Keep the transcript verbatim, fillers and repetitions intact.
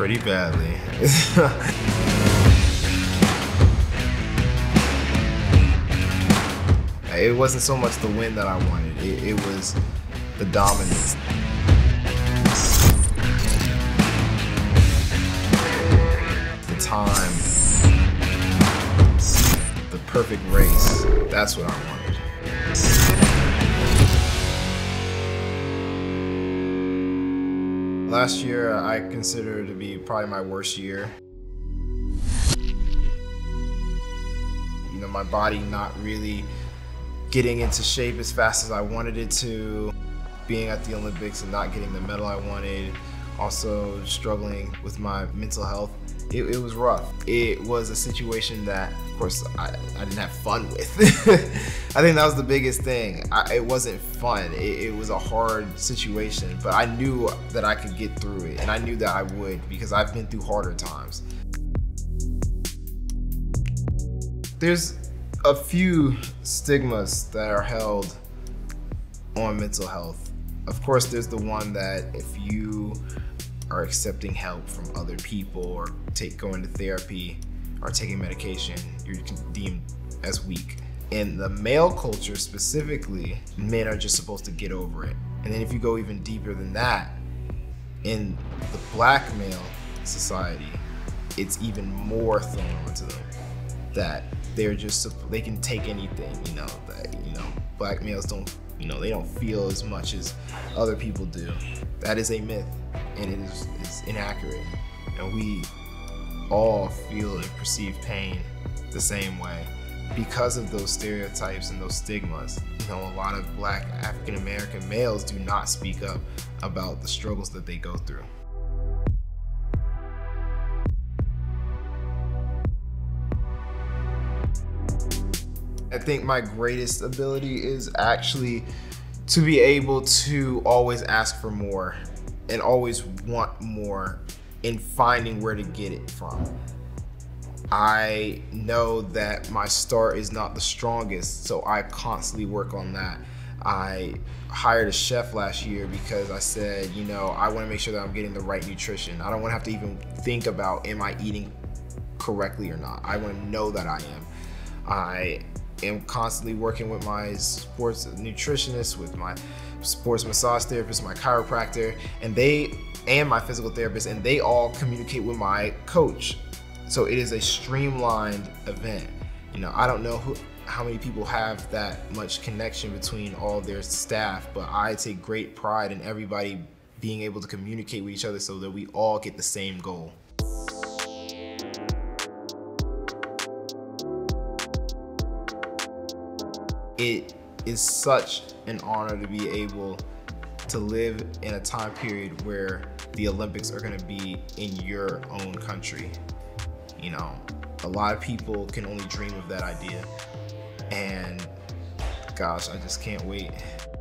pretty badly. It wasn't so much the win that I wanted, it, it was the dominance. The time, the perfect race, that's what I wanted. Last year I consider to be probably my worst year. You know, my body not really getting into shape as fast as I wanted it to, being at the Olympics and not getting the medal I wanted, also struggling with my mental health. It, it was rough. It was a situation that, of course, I, I didn't have fun with. I think that was the biggest thing. I, it wasn't fun. It, it was a hard situation, but I knew that I could get through it, and I knew that I would because I've been through harder times. There's a few stigmas that are held on mental health. Of course, there's the one that if you are accepting help from other people or take going to therapy or taking medication, you're deemed as weak. In the male culture specifically, men are just supposed to get over it. And then if you go even deeper than that, in the black male society, it's even more thrown onto them that they're just, they can take anything, you know, that, you know, black males don't, you know, they don't feel as much as other people do. That is a myth, and it is it's inaccurate. And we all feel and perceive pain the same way. Because of those stereotypes and those stigmas, you know, a lot of black African American males do not speak up about the struggles that they go through. I think my greatest ability is actually to be able to always ask for more and always want more in finding where to get it from. I know that my start is not the strongest, so I constantly work on that. I hired a chef last year because I said, you know, I want to make sure that I'm getting the right nutrition. I don't want to have to even think about, am I eating correctly or not? I want to know that I am. I am constantly working with my sports nutritionist, with my sports massage therapist, my chiropractor, and they, and my physical therapist, and they all communicate with my coach. So it is a streamlined event. You know, I don't know who, how many people have that much connection between all their staff, but I take great pride in everybody being able to communicate with each other so that we all get the same goal. It is such an honor to be able to live in a time period where the Olympics are going to be in your own country. You know, a lot of people can only dream of that idea, and gosh, I just can't wait.